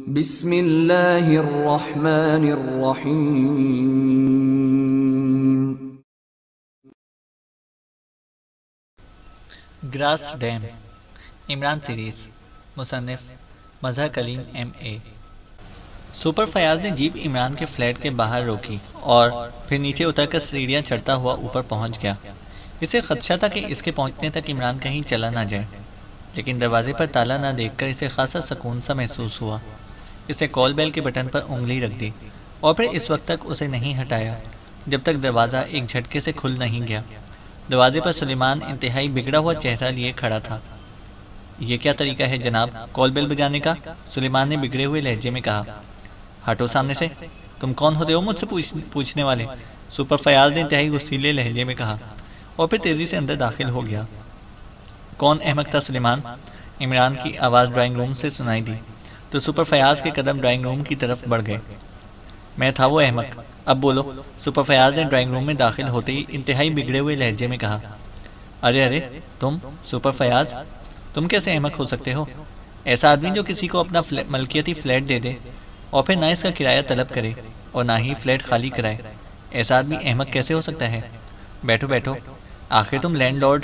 بسم اللہ الرحمن الرحیم۔ گراس ڈیم عمران سیریز، مصنف Mazhar Kaleem M A. Super Fayyaz نے جیپ عمران کے فلیٹ کے باہر روکی اور پھر نیچے اتر کر سیڑھیاں چڑھتا ہوا اوپر پہنچ گیا۔ اسے خدشہ تھا کہ اس کے پہنچنے تک عمران کہیں چلا نہ جائے، لیکن دروازے پر تالا نہ دیکھ کر اسے خاصا سکون سا محسوس ہوا۔ اس نے کال بیل کے بٹن پر انگلی رکھ دی اور پھر اس وقت تک اسے نہیں ہٹایا جب تک دروازہ ایک جھٹکے سے کھل نہیں گیا۔ دروازے پر سلیمان انتہائی بگڑا ہوا چہرہ لیے کھڑا تھا۔ یہ کیا طریقہ ہے جناب کال بیل بجانے کا؟ سلیمان نے بگڑے ہوئے لہجے میں کہا۔ ہٹو سامنے سے، تم کون ہوتے ہو مجھ سے پوچھنے والے؟ سپر فیاض نے انتہائی غصیلے لہجے میں کہا اور پھر تیزی سے اندر داخل ہو گیا۔ کون احمق تھا سلیمان؟ عمران کی آواز ڈرائنگ روم سے سنائی دی تو سپر فیاض کے قدم ڈرائنگ روم کی طرف بڑھ گئے۔ میں تھا وہ احمق، اب بولو، سپر فیاض نے ڈرائنگ روم میں داخل ہوتے ہی انتہائی بگڑے ہوئے لہجے میں کہا۔ ارے تم سپر فیاض، تم کیسے احمق ہو سکتے ہو؟ ایسا آدمی جو کسی کو اپنا ملکیتی فلیٹ دے دے اور پھر نہ اس کا کرایہ طلب کرے اور نہ ہی فلیٹ خالی کرائے، ایسا آدمی احمق کیسے ہو سکتا ہے؟ بیٹھو بیٹھو، آخر تم لینڈ لارڈ،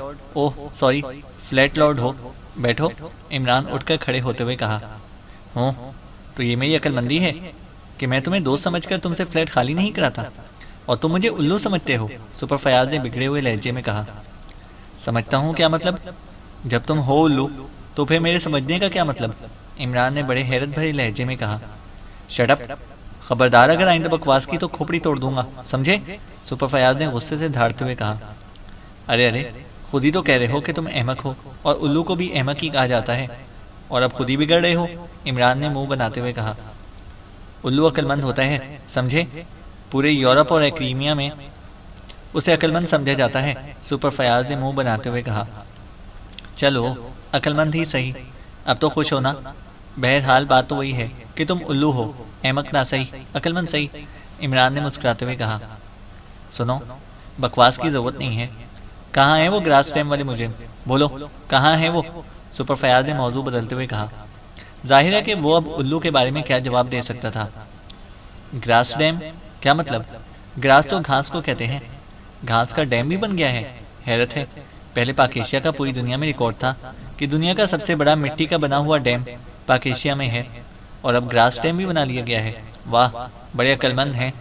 فلیٹ لارڈ ہو، بیٹھو۔ عمران اٹھ کر کھڑے ہوتے ہوئے کہا۔ ہوں، تو یہ میری عقل مندی ہے کہ میں تمہیں دوست سمجھ کر تم سے فلیٹ خالی نہیں کراتا اور تم مجھے الو سمجھتے ہو؟ سپر فیاض نے بگڑے ہوئے لہجے میں کہا۔ سمجھتا ہوں کیا مطلب؟ جب تم ہو الو تو پھر میرے سمجھنے کا کیا مطلب؟ عمران نے بڑے حیرت بھرے لہجے میں کہا۔ شٹ اپ، خبردار اگر آئندہ بکواس کی تو کھوپڑی توڑ دوں گا، سمجھے؟ سپر فیاض نے غصے سے دھاڑتے ہوئے کہا۔ ارے خود ہی تو کہہ رہے ہو کہ تم احمق ہو اور الو کو بھی احمق ہی کہا جاتا ہے، اور اب خود ہی بگڑ رہے ہو، عمران نے منہ بناتے ہوئے کہا۔ الو عقل مند ہوتا ہے، سمجھے؟ پورے یورپ اور ایکریمیا میں اسے عقل مند سمجھا جاتا ہے، سپر فیاض نے منہ بناتے ہوئے کہا۔ چلو عقل مند ہی صحیح، اب تو خوش ہونا۔ بہرحال بات تو وہی ہے کہ تم الو ہو، احمق نہ صحیح، عقل مند صحیح، عمران نے مسکراتے ہوئے کہا۔ سنو، بکواس کی ضرورت نہیں ہے۔ کہاں ہے وہ گراس ڈیم والے مجرم؟ بولو کہاں ہے وہ؟ سپر فیاض نے موضوع بدلتے ہوئے کہا۔ ظاہر ہے کہ وہ اب الو کے بارے میں کیا جواب دے سکتا تھا۔ گراس ڈیم؟ کیا مطلب؟ گراس تو گھاس کو کہتے ہیں، گھاس کا ڈیم بھی بن گیا ہے؟ حیرت ہے، پہلے پاک ایشیا کا پوری دنیا میں ریکارڈ تھا کہ دنیا کا سب سے بڑا مٹی کا بنا ہوا ڈیم پاک ایشیا میں ہے، اور اب گراس ڈیم بھی بنا لیا گیا ہے۔ واہ، بڑے عقل مند ہیں،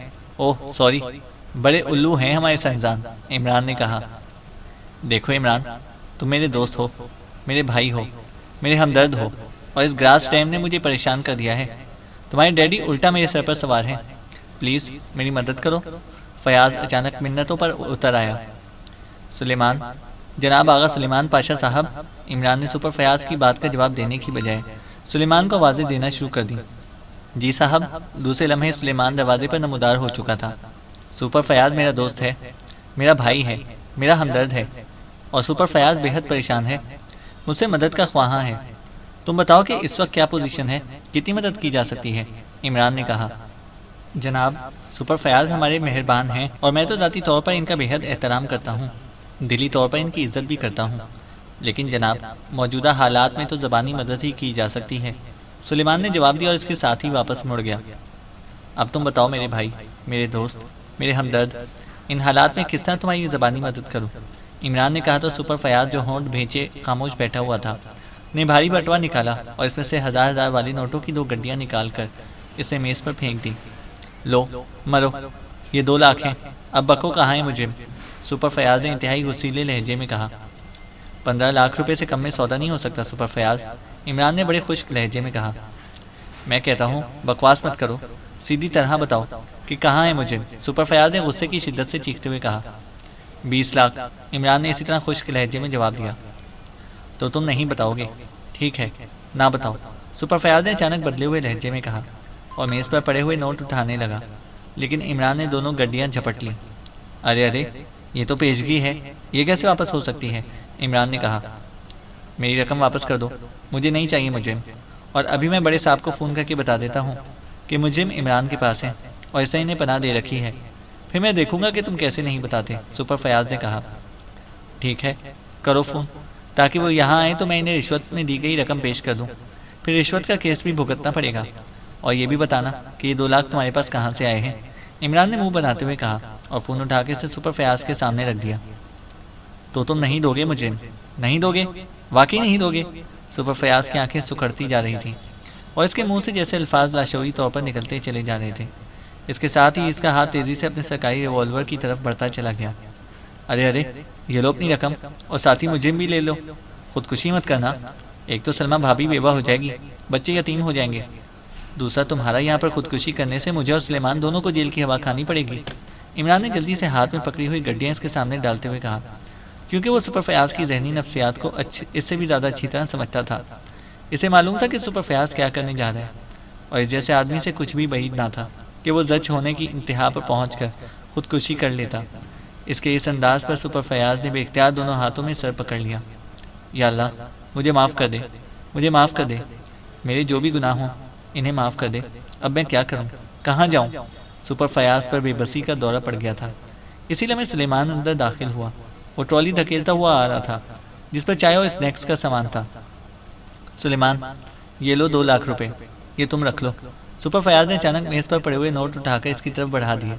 بڑے الو ہیں ہمارے سائنسدان، عمران نے کہا۔ دیکھو عمران، تم میرے دوست ہو، میرے بھائی ہو، میرے ہمدرد ہو، اور اس گراس ڈیم نے مجھے پریشان کر دیا ہے۔ تمہارے ڈیڈی الٹا میرے سر پر سوار ہیں، پلیز میری مدد کرو۔ فیاض اچانک منتوں پر اتر آیا۔ سلیمان، جناب آغا سلیمان پاشا صاحب، عمران نے سپر فیاض کی بات کا جواب دینے کی بجائے سلیمان کو آوازیں دینا شروع کر دی۔ جی صاحب۔ دوسرے لمحے سلیمان دروازے پر نمودار ہو چکا تھا۔ سپر فیاض میرا دوست ہے، میرا بھائی ہے، میرا ہمدرد ہے، اور سپر فیاض بے حد پریشان ہے، مجھ سے مدد کا خواہاں ہے۔ تم بتاؤ کہ اس وقت کیا پوزیشن ہے، کتنی مدد کی جا سکتی ہے؟ عمران نے کہا۔ جناب، سپر فیاض ہمارے مہربان ہیں اور میں تو ذاتی طور پر ان کا بے حد احترام کرتا ہوں، دلی طور پر ان کی عزت بھی کرتا ہوں، لیکن جناب موجودہ حالات میں تو زبانی مدد ہی کی جا سکتی ہے، سلیمان نے جواب دیا اور اس کے ساتھ ہی واپس مڑ گیا۔ اب تم بتاؤ میرے بھائی، میرے دوست، میرے ہمدرد، ان حالات میں کس طرح تمہاری زبانی مدد کروں؟ عمران نے کہا تو سپر فیاض جو ہونٹ بھینچے خاموش بیٹھا ہوا تھا نے بھاری بٹوا نکالا اور اس میں سے ہزار والی نوٹوں کی 2 گڈیاں نکال کر اسے میز پر پھینک دی۔ لو مرو، یہ 2 لاکھ ہیں، اب بکو کہاں ہے مجرم؟ سپر فیاض نے انتہائی غصیلے لہجے میں کہا۔ 15 لاکھ روپے سے کم میں سودا نہیں ہو سکتا سپر فیاض، عمران نے بڑے خشک لہجے میں کہا۔ میں کہتا ہوں بکواس مت کرو، سیدھی طرح بتاؤ کہ کہاں ہے مجرم؟ سپر فیاض نے غصے کی شدت سے چیختے ہوئے کہا۔ 20 لاکھ، عمران نے اسی طرح خشک لہجے میں جواب دیا۔ تو تم نہیں بتاؤ گے؟ ٹھیک ہے، نہ بتاؤ، سپر فیاض نے اچانک بدلے ہوئے لہجے میں کہا اور میز پر پڑے ہوئے نوٹ اٹھانے لگا، لیکن عمران نے دونوں گڈیاں جھپٹ لیں۔ ارے یہ تو پیشگی ہے، یہ کیسے واپس ہو سکتی ہے؟ عمران نے کہا۔ میری رقم واپس کر دو، مجھے نہیں چاہیے مجرم، اور ابھی میں بڑے صاحب کو فون کر کے بتا دیتا ہوں کہ مجرم عمران کے پاس ہے اور اسے انہیں پناہ دے رکھی ہے، پھر میں دیکھوں گا کہ تم کیسے نہیں بتاتے، سپر فیاض نے کہا۔ ٹھیک ہے، کرو فون، تاکہ وہ یہاں آئیں تو میں انہیں رشوت میں دی گئی رقم پیش کر دوں، پھر رشوت کا کیس بھی بھگتنا پڑے گا۔ اور یہ بھی بتانا کہ یہ 2 لاکھ تمہارے پاس کہاں سے آئے ہیں؟ عمران نے منہ بناتے ہوئے کہا اور فون اٹھا کے اسے سپر فیاض کے سامنے رکھ دیا۔ تو تم نہیں دو گے مجرم؟ نہیں دو گے؟ واقعی نہیں دو گے؟ سپر فیاض کی آنکھیں سکڑتی جا رہی تھیں اور اس کے منہ سے جیسے الفاظ لاشعوری طور پر نکلتے چلے جا رہے تھے۔ اس کے ساتھ ہی اس کا ہاتھ تیزی سے اپنے سرکاری ریوالور کی طرف بڑھتا چلا گیا۔ ارے ارے، یہ لو اپنی رقم اور ساتھ ہی مجرم بھی لے لو۔ خودکشی مت کرنا، ایک تو سلمہ بھابھی بیوہ ہو جائے گی، بچے یتیم ہو جائیں گے، دوسرا تمہارا یہاں پر خودکشی کرنے سے مجھے اور سلیمان دونوں کو جیل کی ہوا کھانی پڑے گی۔ عمران نے جلدی سے ہاتھ میں پکڑی ہوئی گڈیاں اس کے سامنے ڈالتے ہوئے کہا، کیونکہ وہ سپر فیاض کی ذہنی نفسیات کو اس سے بھی زیادہ اچھی طرح سمجھتا تھا۔ اسے معلوم تھا کہ سپر فیاض کیا کرنے جا رہا ہے، اور اس جیسے آدمی سے کچھ بھی بعید نہ تھا کہ وہ زچ ہونے کی انتہا پر پہنچ کر خودکشی کر لیتا۔ اس کے اس انداز پر سپر فیاض نے بے اختیار دونوں ہاتھوں میں سر پکڑ لیا۔ یا اللہ، مجھے معاف کر دے، مجھے معاف کر دے، میرے جو بھی گناہ ہوں انہیں معاف کر دے۔ اب میں کیا کروں، کہاں جاؤں؟ سپر فیاض پر بے بسی کا دورہ پڑ گیا تھا۔ اسی لمحے سلیمان اندر داخل ہوا۔ وہ ٹرالی دھکیلتا ہوا آ رہا تھا جس پر چائے اور اسنیکس کا سامان تھا۔ سلیمان، یہ لو 2 لاکھ روپے، یہ تم رکھ لو۔ سپر فیاض نے اچانک میز پر پڑے ہوئے نوٹ اٹھا کر اس کی طرف بڑھا دیے۔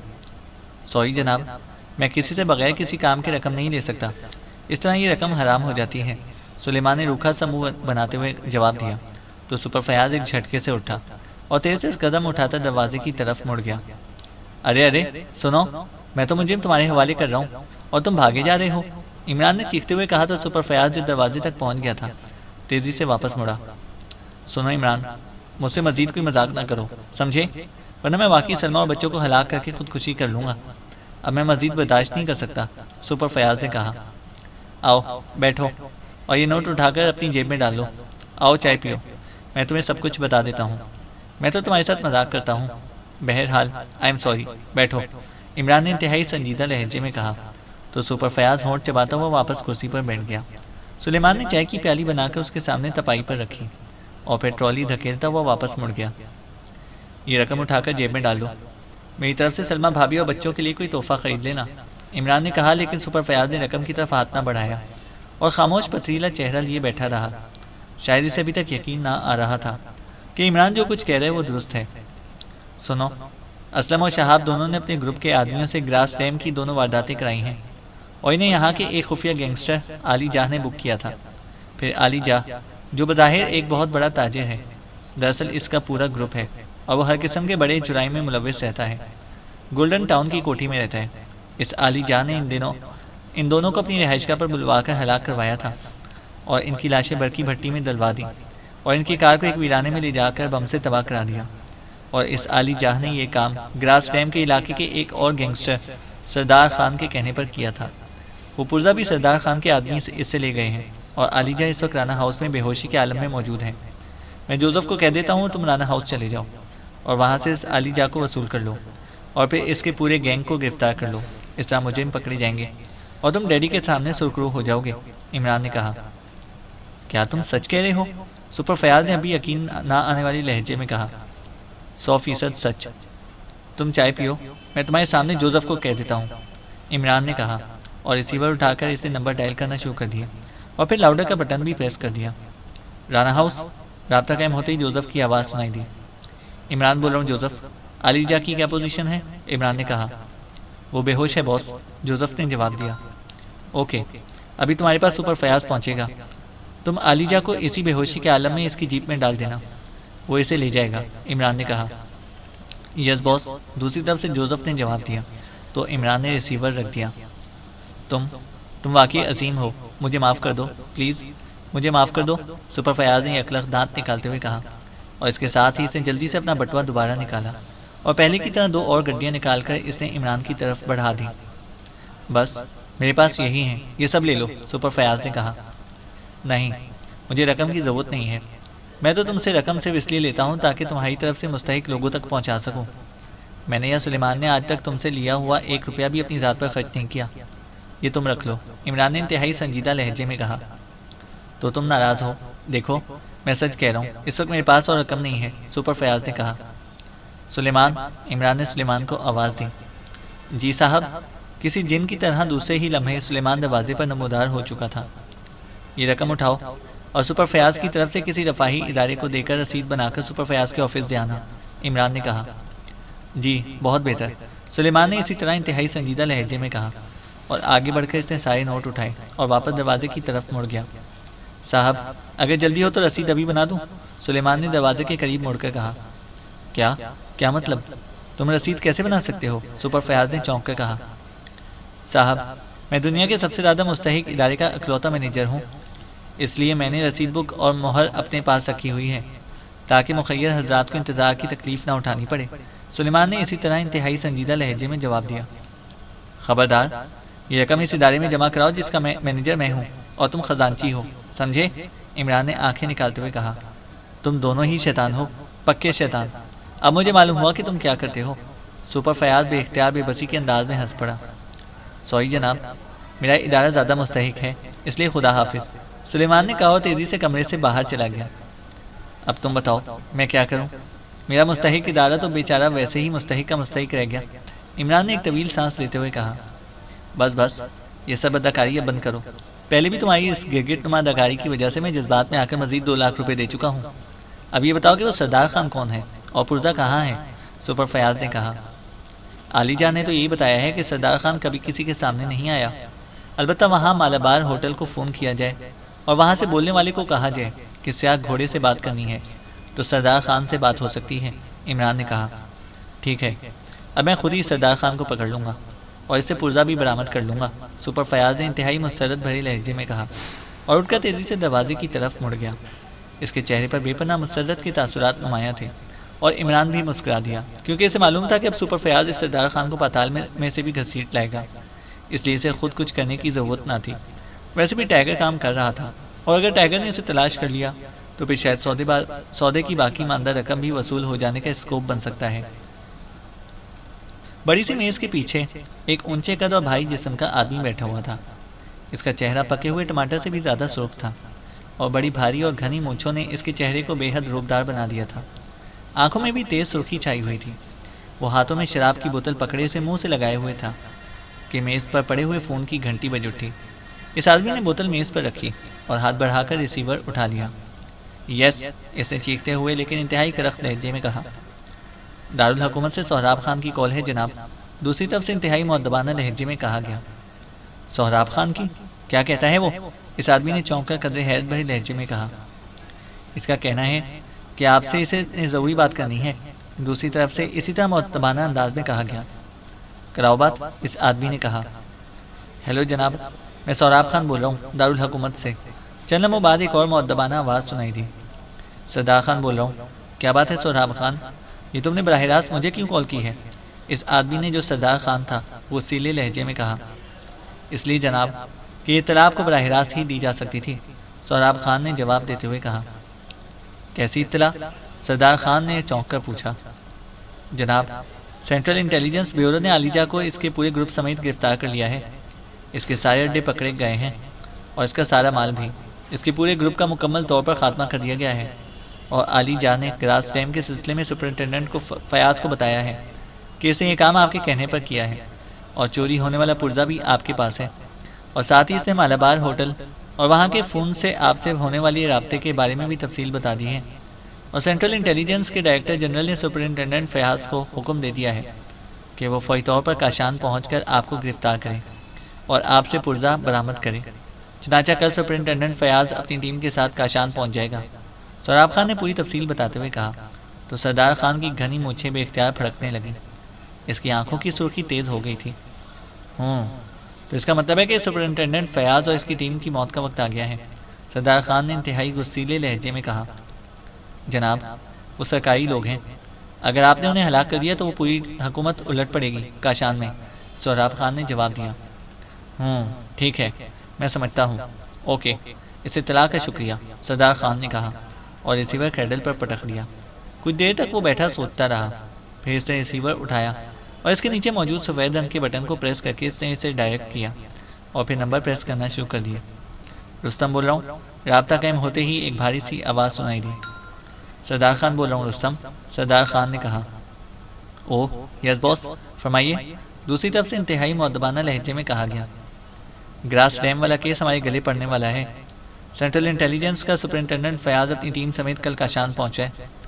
سوری جناب، میں کسی سے بغیر کسی کام کے رقم نہیں لے سکتا، اس طرح یہ رقم حرام ہو جاتی ہے۔ سلیمان نے روکھا سا منہ بناتے ہوئے جواب دیا تو سپر فیاض ایک جھٹکے سے اٹھا اور تیز سے قدم اٹھاتا دروازے کی طرف مڑ گیا۔ ارے ارے سنو، میں تو مجرم تمہارے حوالے کر رہا ہوں اور تم بھاگے جا رہے ہو، عمران نے چیختے ہوئے کہا تو سپر فیاض جو دروازے تک پہنچ گیا تھا تیزی سے واپس مڑا۔ سنو عمران، مجھ سے مزید کوئی مذاق نہ کرو، سمجھے؟ ورنہ میں واقعی سلمہ اور بچوں کو ہلاک کر کے خودکشی کر لوں گا۔ اب میں مزید برداشت نہیں کر سکتا، سپر فیاض نے کہا۔ آؤ بیٹھو اور یہ نوٹ اٹھا کر اپنی جیب میں ڈال لو۔ آؤ چائے پیو، میں تمہیں سب کچھ بتا دیتا ہوں۔ میں تو تمہارے ساتھ مذاق کرتا ہوں، بہرحال آئی ایم سوری، بیٹھو، عمران نے انتہائی سنجیدہ لہجے میں کہا تو سپر فیاض ہونٹ چباتا ہوا واپس کرسی پر بیٹھ گیا۔ سلیمان نے چائے کی پیالی بنا کر اس کے سامنے تپائی پر رکھی اور پھر ٹرالی دھکیلتا ہوا واپس مڑ گیا۔ یہ رقم اٹھا کر جیب میں ڈال لو، میری طرف سے سلمہ بھابھی اور بچوں کے لیے کوئی تحفہ خرید لینا، عمران نے کہا، لیکن سپر فیاض نے رقم کی طرف ہاتھ نہ بڑھایا اور خاموش پتھریلا چہرہ لیے بیٹھا رہا۔ شاید اسے ابھی تک یقین نہ آ رہا تھا کہ عمران جو کچھ کہہ رہے وہ درست ہے۔ سنو، اسلم اور شہاب دونوں نے اپنے گروپ کے آدمیوں سے گراس ڈیم کی دونوں وارداتیں کرائی ہیں اور انہیں یہاں کے ایک خفیہ گینگسٹر علی جاہ نے بک کیا تھا۔ پھر علی جاہ جو بظاہر ایک بہت بڑا تاجر ہے، دراصل اس کا پورا گروپ ہے اور وہ ہر قسم کے بڑے جرائم میں ملوث رہتا ہے۔ گولڈن ٹاؤن کی کوٹھی میں رہتا ہے۔ اس علی جاہ نے ان دونوں کو اپنی رہائش گاہ پر بلوا کر ہلاک کروایا تھا اور ان کی لاشیں برقی بھٹی میں دلوا دی اور ان کی کار کو ایک ویرانے میں لے جا کر بم سے تباہ کرا دیا۔ اور اس علی جاہ نے یہ کام گراس ڈیم کے علاقے کے ایک اور گینگسٹر سردار خان کے کہنے پر کیا تھا۔ وہ پرزہ بھی سردار خان کے آدمی اس سے لے گئے ہیں اور علی جاہ اس وقت رانا ہاؤس میں بے ہوشی کے عالم میں موجود ہیں۔ میں جوزف کو کہہ دیتا ہوں تم رانا ہاؤس چلے جاؤ اور وہاں سے اس علی جاہ کو وصول کر لو اور پھر اس کے پورے گینگ کو گرفتار کر لو، اس طرح مجرم پکڑے جائیں گے اور تم ڈیڈی کے سامنے سرخرو ہو جاؤ گے، عمران نے کہا۔ کیا تم سچ کہہ رہے ہو؟ سپر فیاض نے ابھی یقین نہ آنے والی لہجے میں کہا۔ 100% سچ۔ تم چائے پیو، میں تمہارے سامنے جوزف کو کہہ دیتا ہوں، عمران نے کہا اور ریسیور اٹھا کر اسے نمبر ڈائل کرنا شروع کر دیا اور پھر لاؤڈر کا بٹن بھی پریس کر دیا۔ رانا ہاؤس، رابطہ قائم ہوتے ہی جوزف کی آواز سنائی دی۔ عمران بول رہا ہوں جوزف، علی جاہ کی کیا پوزیشن ہے؟ عمران نے کہا۔ وہ بے ہوش ہے باس، جوزف نے جواب دیا۔ اوکے، ابھی تمہارے پاس سپر فیاض پہنچے گا، تم علی جاہ کو اسی بے ہوشی کے عالم میں اس کی جیپ میں ڈال دینا، وہ اسے لے جائے گا، عمران نے کہا۔ یس باس، دوسری طرف سے جوزف نے جواب دیا تو عمران نے ریسیور رکھ دیا۔ تم واقعی عظیم ہو، مجھے معاف کر دو پلیز، مجھے معاف کر دو، سپر فیاض نے یکلخ دانت نکالتے ہوئے کہا اور اس کے ساتھ ہی اس نے جلدی سے اپنا بٹوا دوبارہ نکالا اور پہلے کی طرح 2 اور گڈیاں نکال کر اس نے عمران کی طرف بڑھا دی۔ بس میرے پاس یہی ہیں، یہ سب لے لو، سپر فیاض نے کہا۔ نہیں، مجھے رقم کی ضرورت نہیں ہے، میں تو تم سے رقم صرف اس لیے لیتا ہوں تاکہ تمہاری طرف سے مستحق لوگوں تک پہنچا سکوں۔ میں نے یا سلیمان نے آج تک تم سے لیا ہوا 1 روپیہ بھی اپنی ذات پر خرچ نہیں کیا، یہ تم رکھ لو، عمران نے انتہائی سنجیدہ لہجے میں کہا۔ تو تم ناراض ہو؟ دیکھو میں سچ کہہ رہا ہوں، اس وقت میرے پاس اور رقم نہیں ہے، سپر فیاض نے کہا۔ سلیمان، عمران نے سلیمان کو آواز دی۔ جی صاحب، کسی جن کی طرح دوسرے ہی لمحے سلیمان دروازے پر نمودار ہو چکا تھا۔ یہ رقم اٹھاؤ اور سپر فیاض کی طرف سے کسی رفاہی ادارے کو دے کر رسید بنا کر سپر فیاض کے آفس دے آنا، عمران نے کہا۔ جی بہت بہتر، سلیمان نے اسی طرح انتہائی سنجیدہ لہجے میں کہا، اور آگے بڑھ کر اس نے سارے نوٹ اٹھائے اور واپس دروازے کی طرف مڑ گیا۔ صاحب اگر جلدی ہو تو رسید ابھی بنا دوں؟ سلیمان نے دروازے کے قریب مڑ کر کہا۔ کیا مطلب؟ تم رسید کیسے بنا سکتے ہو؟ سپر فیاض نے چونک کر کہا۔ صاحب میں دنیا کے سب سے زیادہ مستحق ادارے کا اکلوتا مینیجر ہوں، اس لیے میں نے رسید بک اور مہر اپنے پاس رکھی ہوئی ہے تاکہ مخیر حضرات کو انتظار کی تکلیف نہ اٹھانی پڑے۔ سلیمان نے اسی طرح انتہائی سنجیدہ لہجے میں جواب دیا۔ خبردار، یہ رقم اس ادارے میں جمع کراؤ جس کا مینیجر میں ہوں اور تم خزانچی ہو، سمجھے؟ عمران نے آنکھیں نکالتے ہوئے کہا۔ تم دونوں ہی شیطان ہو، پکے شیطان۔ اب مجھے معلوم ہوا کہ تم کیا کرتے ہو۔ سپر فیاض بے اختیار بے بسی کے انداز میں ہنس پڑا۔ سوری جناب، میرا ادارہ زیادہ مستحق ہے، اس لیے خدا حافظ، سلیمان نے کہا اور تیزی سے کمرے سے باہر چلا گیا۔ اب تم بتاؤ میں کیا کروں؟ میرا مستحق ادارہ تو بیچارہ ویسے ہی مستحق کا مستحق رہ گیا۔ عمران نے ایک طویل سانس لیتے ہوئے کہا۔ بس یہ سب اداکاری اب بند کرو، پہلے بھی تمہاری اس گرگٹ نما اداکاری کی وجہ سے میں جذبات میں آ کر مزید 2 لاکھ روپے دے چکا ہوں۔ اب یہ بتاؤ کہ وہ سردار خان کون ہے اور پرزا کہاں ہے؟ سپر فیاض نے کہا۔ علی جان نے تو یہی بتایا ہے کہ سردار خان کبھی کسی کے سامنے نہیں آیا، البتہ وہاں مالابار ہوٹل کو فون کیا جائے اور وہاں سے بولنے والے کو کہا جائے کہ سیاہ گھوڑے سے بات کرنی ہے تو سردار خان سے بات ہو سکتی ہے۔ عمران نے کہا۔ ٹھیک ہے، اب میں خود ہی سردار خان کو پکڑ لوں گا اور اس سے پرزا بھی برآمد کر لوں گا، سپر فیاض نے انتہائی مسرت بھرے لہجے میں کہا اور اٹھ کر تیزی سے دروازے کی طرف مڑ گیا۔ اس کے چہرے پر بے پناہ مسرت کے تاثرات نمایاں تھے اور عمران بھی مسکرا دیا کیونکہ اسے معلوم تھا کہ اب سپر فیاض اس سردار خان کو پاتال میں سے بھی گھسیٹ لائے گا، اس لیے اسے خود کچھ کرنے کی ضرورت نہ تھی۔ ویسے بھی ٹائیگر کام کر رہا تھا اور اگر ٹائیگر نے اسے تلاش کر لیا تو پھر شاید سودے کی باقی ماندہ رقم بھی وصول ہو جانے کا اسکوپ بن سکتا ہے۔ بڑی سی میز کے پیچھے ایک اونچے قد اور بھاری جسم کا آدمی بیٹھا ہوا تھا۔ اس کا چہرہ پکے ہوئے ٹماٹر سے بھی زیادہ سرخ تھا اور بڑی بھاری اور گھنی مونچھوں نے اس کے چہرے کو بے حد روبدار بنا دیا تھا۔ آنکھوں میں بھی تیز سرخی چھائی ہوئی تھی۔ وہ ہاتھوں میں شراب کی بوتل پکڑے سے منہ سے لگائے ہوئے تھا کہ میز پر پڑے ہوئے فون کی گھنٹی بج اٹھی۔ اس آدمی نے بوتل میز پر رکھی اور ہاتھ بڑھا کر ریسیور اٹھا لیا۔ یس، اس نے چیختے ہوئے لیکن انتہائی کرخت لہجے میں کہا۔ دارالحکومت سے سہراب خان کی کال ہے جناب، دوسری طرف سے انتہائی مؤدبانہ لہجے میں کہا گیا۔ سہراب خان کی؟ کیا کہتا ہے وہ؟ اس آدمی نے چونک کر قدر حیرت بھرے لہجے میں کہا۔ اس کا کہنا ہے کہ آپ سے اسے ضروری بات کرنی ہے، دوسری طرف سے اسی طرح مؤدبانہ انداز میں کہا گیا۔ کراؤ بات، اس آدمی نے کہا۔ ہیلو جناب، میں سہراب خان بول رہا ہوں، دارالحکومت سے۔ چند لمحوں بعد ایک اور مؤدبانہ آواز سنائی دی۔ سردار خان بول رہا ہوں۔ کیا بات ہے سہراب خان؟ یہ تم نے براہ راست مجھے کیوں کال کی ہے؟ اس آدمی نے جو سردار خان تھا وہ سیلے لہجے میں کہا۔ اس لیے جناب کہ یہ اطلاع آپ کو براہ راست ہی دی جا سکتی تھی، سہراب خان نے جواب دیتے ہوئے کہا۔ کیسی اطلاع؟ سردار خان نے چونک کر پوچھا۔ جناب، سینٹرل انٹیلیجنس بیورو نے علیجہ کو اس کے پورے گروپ سمیت گرفتار کر لیا ہے۔ اس کے سارے اڈے پکڑے گئے ہیں اور اس کا سارا مال بھی۔ اس کے پورے گروپ کا مکمل طور پر خاتمہ کر دیا گیا ہے اور علی جان نے گراس ڈیم کے سلسلے میں سپرنٹینڈنٹ کو فیاض کو بتایا ہے کہ اس نے یہ کام آپ کے کہنے پر کیا ہے اور چوری ہونے والا پرزہ بھی آپ کے پاس ہے، اور ساتھ ہی اس نے مالابار ہوٹل اور وہاں کے فون سے آپ سے ہونے والی رابطے کے بارے میں بھی تفصیل بتا دی ہے، اور سینٹرل انٹیلیجنس کے ڈائریکٹر جنرل نے سپرنٹینڈنٹ فیاض کو حکم دے دیا ہے کہ وہ فوری طور پر کاشان پہنچ کر آپ کو گرفتار کرے اور آپ سے پرزہ برآمد کرے۔ چنانچہ کل سپرنٹینڈنٹ فیاض اپنی ٹیم کے ساتھ کاشان پہنچ جائے گا۔ سہراب خان نے پوری تفصیل بتاتے ہوئے کہا تو سردار خان کی گھنی مونچھیں بے اختیار پھڑکنے لگیں۔ اس کی آنکھوں کی سرخی تیز ہو گئی تھی۔ تو اس کا مطلب ہے کہ سپرنٹینڈنٹ فیاض اور اس کی ٹیم کی موت کا وقت آ گیا ہے، سردار خان نے انتہائی غصیلے لہجے میں کہا۔ جناب، وہ سرکاری لوگ ہیں، اگر آپ نے انہیں ہلاک کر دیا تو وہ پوری حکومت الٹ پڑے گی کاشان میں، سہراب خان نے جواب دیا۔ ٹھیک ہے، میں سمجھتا ہوں، اوکے، اس اطلاع کا شکریہ، سردار خان نے کہا اور ریسیور کیڈل پر پٹک دیا۔ کچھ دیر تک وہ بیٹھا سوچتا رہا، پھر اس نے ریسیور اٹھایا اور اس کے نیچے موجود سفید رنگ کے بٹن کو پریس کر کے اس نے اسے ڈائریکٹ کیا اور پھر نمبر پریس کرنا شروع کر دیا۔ رستم بول رہا ہوں، رابطہ قائم ہوتے ہی ایک بھاری سی آواز سنائی دی۔ سردار خان بول رہا ہوں رستم، سردار خان نے کہا۔ اوہ یس باس، فرمائیے، دوسری طرف سے انتہائی مؤدبانہ لہجے میں کہا گیا۔ گراس ڈیم والا کیس ہمارے گلے پڑنے والا ہے، سینٹرل انٹیلیجنس کا سپرنٹینڈنٹ فیاض اپنی ٹیم سمیت کل کاشان پہنچا ہے۔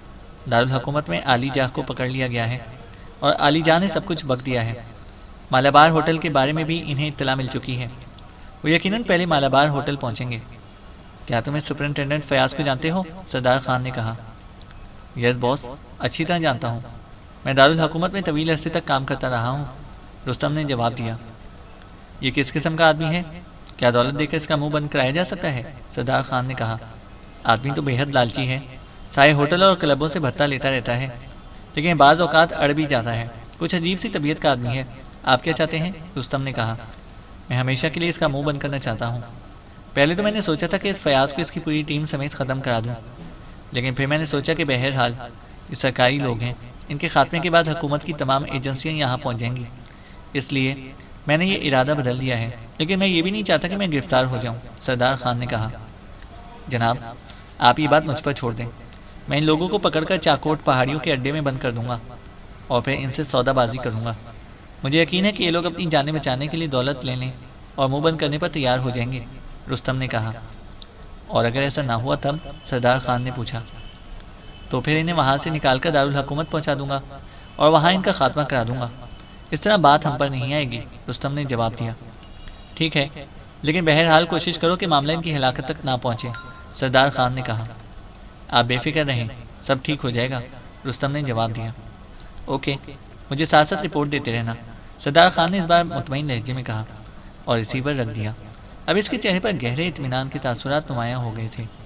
دارالحکومت میں علی جاہ کو پکڑ لیا گیا ہے اور علی جاہ نے سب کچھ بک دیا ہے۔ مالابار ہوٹل کے بارے میں بھی انہیں اطلاع مل چکی ہے۔ وہ یقیناً پہلے مالابار ہوٹل پہنچیں گے۔ کیا تم اس سپرنٹینڈنٹ فیاض کو جانتے ہو؟ سردار خان نے کہا۔ یس باس، اچھی طرح جانتا ہوں، میں دارالحکومت میں طویل عرصے تک کام کرتا رہا ہوں، رستم نے جواب دیا۔ یہ کس قسم کا آدمی ہے؟ کیا دولت دے کر اس کا منہ بند کرایا جا سکتا ہے؟ سردار خان نے کہا۔ آدمی تو بے حد لالچی ہے، سارے ہوٹلوں اور کلبوں سے بھتہ لیتا رہتا ہے، لیکن بعض اوقات اڑ بھی جاتا ہے۔ کچھ عجیب سی طبیعت کا آدمی ہے۔ آپ کیا چاہتے ہیں؟ رستم نے کہا۔ میں ہمیشہ کے لیے اس کا منہ بند کرنا چاہتا ہوں۔ پہلے تو میں نے سوچا تھا کہ اس فیاض کو اس کی پوری ٹیم سمیت ختم کرا دوں، لیکن پھر میں نے سوچا کہ بہرحال یہ سرکاری لوگ ہیں، ان کے خاتمے کے بعد حکومت کی تمام ایجنسیاں یہاں پہنچ جائیں گی، اس لیے میں نے یہ ارادہ بدل دیا ہے۔ لیکن میں یہ بھی نہیں چاہتا کہ میں گرفتار ہو جاؤں، سردار خان نے کہا۔ جناب، آپ یہ بات مجھ پر چھوڑ دیں، میں ان لوگوں کو پکڑ کر چاکوٹ پہاڑیوں کے اڈے میں بند کر دوں گا اور پھر ان سے سودا بازی کروں گا۔ مجھے یقین ہے کہ یہ لوگ اپنی جانیں بچانے کے لیے دولت لے لیں اور منہ بند کرنے پر تیار ہو جائیں گے، رستم نے کہا۔ اور اگر ایسا نہ ہوا تب؟ سردار خان نے پوچھا۔ تو پھر انہیں وہاں سے نکال کر دارالحکومت پہنچا دوں گا اور وہاں ان کا خاتمہ کرا دوں گا۔ اس طرح بات ہم پر نہیں آئے گی، رستم نے جواب دیا۔ ٹھیک ہے، لیکن بہرحال کوشش کرو کہ معاملہ ان کی ہلاکت تک نہ پہنچے، سردار خان نے کہا۔ آپ بے فکر رہیں، سب ٹھیک ہو جائے گا، رستم نے جواب دیا۔ اوکے، مجھے ساتھ ساتھ رپورٹ دیتے رہنا، سردار خان نے اس بار مطمئن لہجے میں کہا اور ریسیور رکھ دیا۔ اب اس کے چہرے پر گہرے اطمینان کے تاثرات نمایاں ہو گئے تھے۔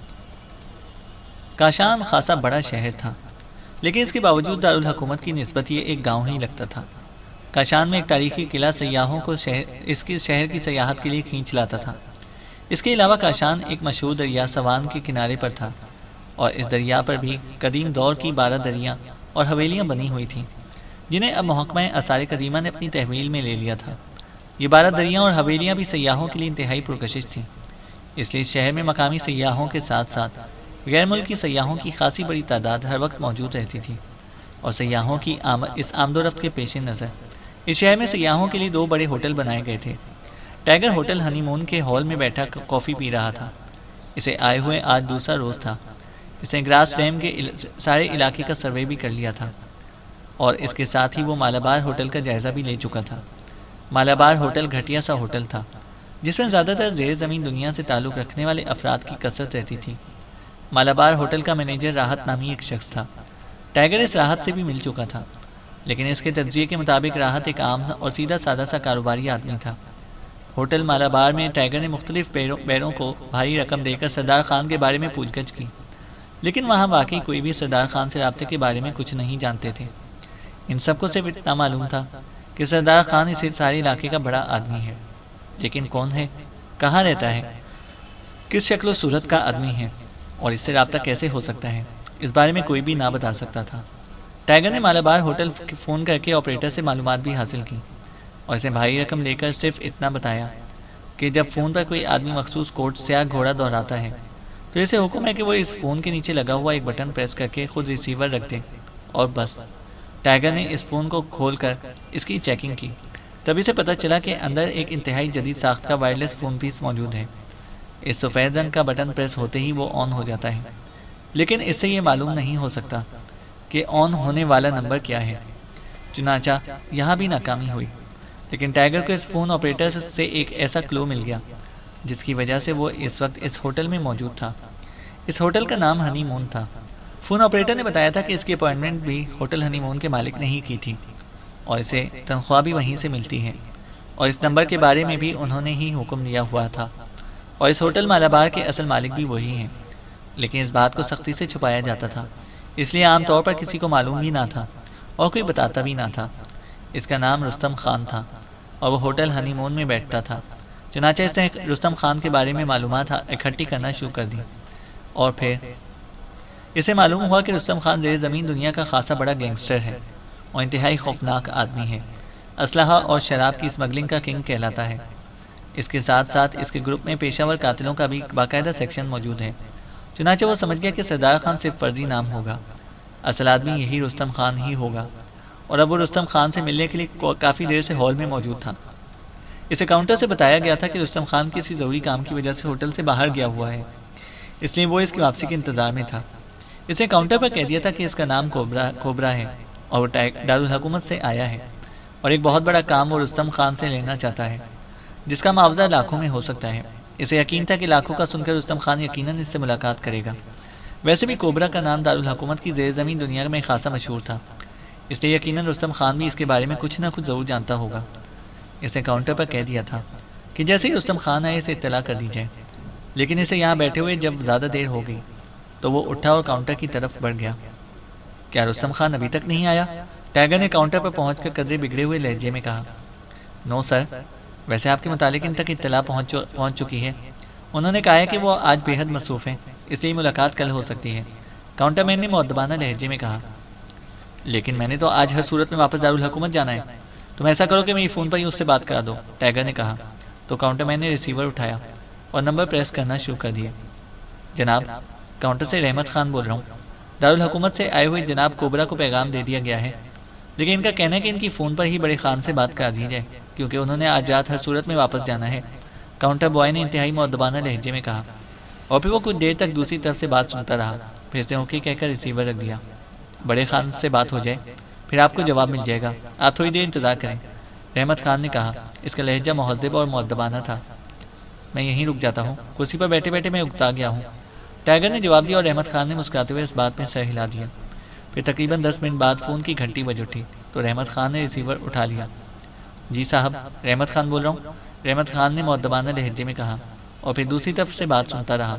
کاشان خاصا بڑا شہر تھا، لیکن اس کے باوجود دارالحکومت کی نسبت یہ ایک گاؤں ہی لگتا تھا۔ کاشان میں ایک تاریخی قلعہ سیاحوں کو اس کے شہر کی سیاحت کے لیے کھینچ لاتا تھا۔ اس کے علاوہ کاشان ایک مشہور دریا سوان کے کنارے پر تھا اور اس دریا پر بھی قدیم دور کی 12 دریاں اور حویلیاں بنی ہوئی تھیں، جنہیں اب محکمہ آثار قدیمہ نے اپنی تحویل میں لے لیا تھا۔ یہ 12 دریاں اور حویلیاں بھی سیاحوں کے لیے انتہائی پرکشش تھیں، اس لیے شہر میں مقامی سیاحوں کے ساتھ ساتھ غیر ملکی سیاحوں کی خاصی بڑی تعداد ہر وقت موجود رہتی تھی، اور سیاحوں کی اس آمد و رفت کے پیش نظر اس شہر میں سیاحوں کے لیے 2 بڑے ہوٹل بنائے گئے تھے۔ ٹائیگر ہوٹل ہنی مون کے ہال میں بیٹھا کافی پی رہا تھا۔ اسے آئے ہوئے آج دوسرا روز تھا۔ اس نے گراس ڈیم کے سارے علاقے کا سروے بھی کر لیا تھا اور اس کے ساتھ ہی وہ مالابار ہوٹل کا جائزہ بھی لے چکا تھا۔ مالابار ہوٹل گھٹیا سا ہوٹل تھا، جس میں زیادہ تر زیر زمین دنیا سے تعلق رکھنے والے افراد کی کثرت رہتی تھی۔ مالابار ہوٹل کا مینیجر راحت نامی ایک شخص تھا۔ ٹائیگر اس راحت سے بھی مل چکا تھا، لیکن اس کے تجزیے کے مطابق راحت ایک عام اور سیدھا سادہ سا کاروباری آدمی تھا۔ ہوٹل مالابار میں ٹائیگر نے مختلف بیروں کو بھاری رقم دے کر سردار خان کے بارے میں پوچھ گچھ کی، لیکن وہاں واقعی کوئی بھی سردار خان سے رابطے کے بارے میں کچھ نہیں جانتے تھے۔ ان سب کو صرف اتنا معلوم تھا کہ سردار خان اس سارے علاقے کا بڑا آدمی ہے، لیکن کون ہے، کہاں رہتا ہے، کس شکل و صورت کا آدمی ہے اور اس سے رابطہ کیسے ہو سکتا ہے، اس بارے میں کوئی بھی نہ بتا سکتا تھا۔ ٹائیگر نے مالابار ہوٹل فون کر کے آپریٹر سے معلومات بھی حاصل کی اور اسے بھاری رقم لے کر صرف اتنا بتایا کہ جب فون پر کوئی آدمی مخصوص کوڈ سیاہ گھوڑا دہراتا ہے تو اسے حکم ہے کہ وہ اس فون کے نیچے لگا ہوا ایک بٹن پریس کر کے خود ریسیور رکھ دے، اور بس۔ ٹائیگر نے اس فون کو کھول کر اس کی چیکنگ کی، تبھی سے پتہ چلا کہ اندر ایک انتہائی جدید ساخت کا وائرلیس فون پیس موجود ہے۔ اس سفید رنگ کا بٹن پریس ہوتے ہی وہ آن ہو جاتا ہے، لیکن اس سے یہ معلوم نہیں ہو سکتا کہ آن ہونے والا نمبر کیا ہے۔ چنانچہ یہاں بھی ناکامی ہوئی، لیکن ٹائیگر کو اس فون آپریٹر سے ایک ایسا کلو مل گیا جس کی وجہ سے وہ اس وقت اس ہوٹل میں موجود تھا۔ اس ہوٹل کا نام ہنی مون تھا۔ فون آپریٹر نے بتایا تھا کہ اس کی اپائنٹمنٹ بھی ہوٹل ہنی مون کے مالک نے ہی کی تھی اور اسے تنخواہ بھی وہیں سے ملتی ہے، اور اس نمبر کے بارے میں بھی انہوں نے ہی حکم دیا ہوا تھا، اور اس ہوٹل مالابار کے اصل مالک بھی وہی ہیں، لیکن اس بات کو سختی سے چھپایا جاتا تھا، اس لیے عام طور پر کسی کو معلوم بھی نہ تھا اور کوئی بتاتا بھی نہ تھا۔ اس کا نام رستم خان تھا اور وہ ہوٹل ہنی مون میں بیٹھتا تھا۔ چنانچہ اس نے رستم خان کے بارے میں معلومات اکٹھی کرنا شروع کر دی، اور پھر اسے معلوم ہوا کہ رستم خان زیر زمین دنیا کا خاصا بڑا گینگسٹر ہے اور انتہائی خوفناک آدمی ہے، اسلحہ اور شراب کی اسمگلنگ کا کنگ کہلاتا ہے۔ اس کے ساتھ ساتھ اس کے گروپ میں پیشہ ور قاتلوں کا بھی باقاعدہ سیکشن موجود ہے۔ چنانچہ وہ سمجھ گیا کہ سردار خان صرف فرضی نام ہوگا، اصل آدمی یہی رستم خان ہی ہوگا، اور اب وہ رستم خان سے ملنے کے لیے کافی دیر سے ہال میں موجود تھا۔ اسے کاؤنٹر سے بتایا گیا تھا کہ رستم خان کسی ضروری کام کی وجہ سے ہوٹل سے باہر گیا ہوا ہے، اس لیے وہ اس کی واپسی کے انتظار میں تھا۔ اسے کاؤنٹر پر کہہ دیا تھا کہ اس کا نام کوبرا ہے اور وہ دارالحکومت سے آیا ہے اور ایک بہت بڑا کام وہ رستم خان سے لینا چاہتا ہے جس کا معاوضہ لاکھوں میں ہو سکتا ہے۔ اسے یقین تھا کہ لاکھوں کا سن کر رستم خان یقیناً اس سے ملاقات کرے گا۔ ویسے بھی کوبرا کا نام دارالحکومت کی زیر زمین دنیا میں خاصا مشہور تھا، اس لیے یقیناً رستم خان بھی اس کے بارے میں کچھ نہ کچھ ضرور جانتا ہوگا۔ اسے کاؤنٹر پر کہہ دیا تھا کہ جیسے ہی رستم خان آئے اسے اطلاع کر دی جائے، لیکن اسے یہاں بیٹھے ہوئے جب زیادہ دیر ہو گئی تو وہ اٹھا اور کاؤنٹر کی طرف بڑھ گیا۔ کیا رستم خان ابھی تک نہیں آیا؟ ٹائیگر نے کاؤنٹر پر پہنچ کر قدرے بگڑے ہوئے لہجے میں کہا۔ نو سر، ویسے آپ کے متعلق ان تک اطلاع پہنچ چکی ہے۔ انہوں نے کہا ہے کہ وہ آج بے حد مصروف ہیں، اس لیے ملاقات کل ہو سکتی ہے، کاؤنٹر مین نے مؤدبانہ لہجے میں کہا۔ لیکن میں نے تو آج ہر صورت میں واپس دارالحکومت جانا ہے، تم ایسا کرو کہ میری فون پر ہی اس سے بات کرا دو، ٹائیگر نے کہا۔ تو کاؤنٹر مین نے ریسیور اٹھایا اور نمبر پریس کرنا شروع کر دیا۔ جناب، کاؤنٹر سے رحمت خان بول رہا ہوں۔ دارالحکومت سے آئے ہوئے جناب کوبرا کو پیغام دے دیا گیا ہے، لیکن ان کا کہنا ہے کہ ان کی فون پر ہی بڑے خان سے بات کرا دی جائے کیونکہ انہوں نے آج رات ہر صورت میں واپس جانا ہے، کاؤنٹر بوائے نے انتہائی مؤدبانہ لہجے میں کہا، اور پھر وہ کچھ دیر تک دوسری طرف سے بات سنتا رہا، پھر سے اوکے کہہ کر ریسیور رکھ دیا۔ بڑے خان سے بات ہو جائے پھر آپ کو جواب مل جائے گا، آپ تھوڑی دیر انتظار کریں، رحمت خان نے کہا۔ اس کا لہجہ مہذب اور مؤدبانہ تھا۔ میں یہیں رک جاتا ہوں، کرسی پر بیٹھے بیٹھے میں اکتا گیا ہوں، ٹائیگر نے جواب دیا اور رحمت خان نے مسکراتے ہوئے اس بات میں سر ہلا دیا۔ پھر تقریباً 10 منٹ بعد فون کی گھنٹی بج اٹھی تو رحمت خان نے ریسیور اٹھا لیا۔ جی صاحب، رحمت خان بول رہا ہوں، رحمت خان نے مؤدبانہ لہجے میں کہا اور پھر دوسری طرف سے بات سنتا رہا۔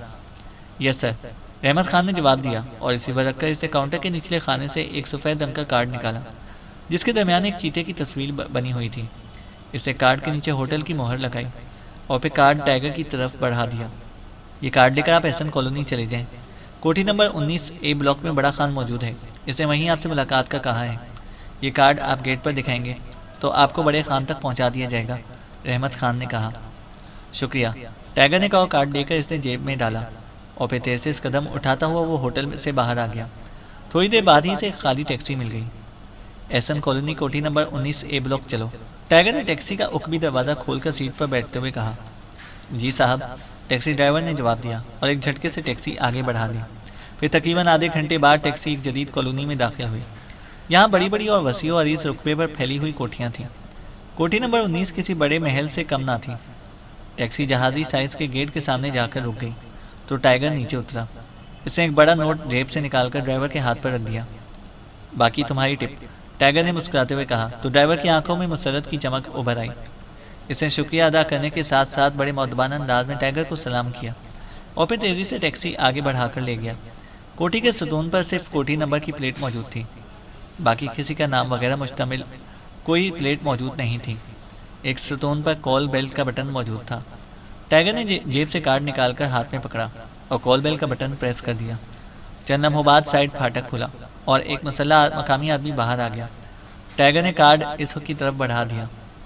یس سر، رحمت خان نے جواب دیا اور ریسیور رکھ کر اسے کاؤنٹر کے نچلے خانے سے ایک سفید رنگ کا کارڈ نکالا جس کے درمیان ایک چیتے کی تصویر بنی ہوئی تھی۔ اسے کارڈ کے نیچے ہوٹل کی مہر لگائی اور پھر کارڈ ٹائیگر کی طرف بڑھا دیا۔ یہ کارڈ لے کر آپ احسن کالونی چلے جائیں، کوٹھی نمبر 19 اے بلاک میں بڑا خان موجود ہے، اسے وہیں آپ سے ملاقات کا کہا ہے۔ یہ کارڈ آپ گیٹ پر دکھائیں گے تو آپ کو بڑے خان تک پہنچا دیا جائے گا، رحمت خان نے کہا۔ شکریہ، ٹائیگر نے کہا، کارڈ لے کر اس نے جیب میں ڈالا اور پھر تیز سے اس قدم اٹھاتا ہوا وہ ہوٹل سے باہر آ گیا۔ تھوڑی دیر بعد ہی سے ایک خالی ٹیکسی مل گئی۔ احسن کالونی کوٹھی نمبر 19 اے بلاک چلو، ٹائیگر نے ٹیکسی کا عقبی دروازہ کھول کر سیٹ پر بیٹھتے ہوئے کہا۔ جی صاحب، ٹیکسی ڈرائیور نے جواب دیا اور ایک جھٹکے سے ٹیکسی آگے بڑھا دی۔ پھر تقریباً آدھے گھنٹے بعد ٹیکسی ایک جدید کالونی میں داخل ہوئی۔ یہاں بڑی بڑی اور وسیع و عریض رقبے پر پھیلی ہوئی کوٹھیاں تھیں۔ کوٹھی نمبر 19 کسی بڑے محل سے کم نہ تھی۔ ٹیکسی جہازی سائز کے گیٹ کے سامنے جا کر رک گئی تو ٹائیگر نیچے اترا۔ اس نے ایک بڑا نوٹ جیب سے نکال کر ڈرائیور کے ہاتھ پر رکھ دیا۔ باقی تمہاری ٹپ، ٹائیگر نے مسکراتے ہوئے کہا تو ڈرائیور کی آنکھوں میں مسرت کی چمک ابھر آئی۔ اس نے شکریہ ادا کرنے کے ساتھ ساتھ بڑے مؤدبانہ انداز میں ٹائیگر کو سلام کیا اور پھر تیزی سے ٹیکسی آگے بڑھا کر لے گیا۔ کوٹھی کے ستون پر صرف کوٹھی نمبر کی پلیٹ موجود تھی، باقی کسی کا نام وغیرہ مشتمل کوئی پلیٹ موجود نہیں تھی۔ ایک ستون پر کال بیل کا بٹن موجود تھا۔ ٹائیگر نے جیب سے کارڈ نکال کر ہاتھ میں پکڑا اور کال بیل کا بٹن پریس کر دیا۔ چند لمحوں بعد سائڈ پھاٹک کھلا اور ایک مسلح مقامی آدمی باہر آ گیا۔ ٹائیگر نے کارڈ اس کی طرف بڑھا دیا۔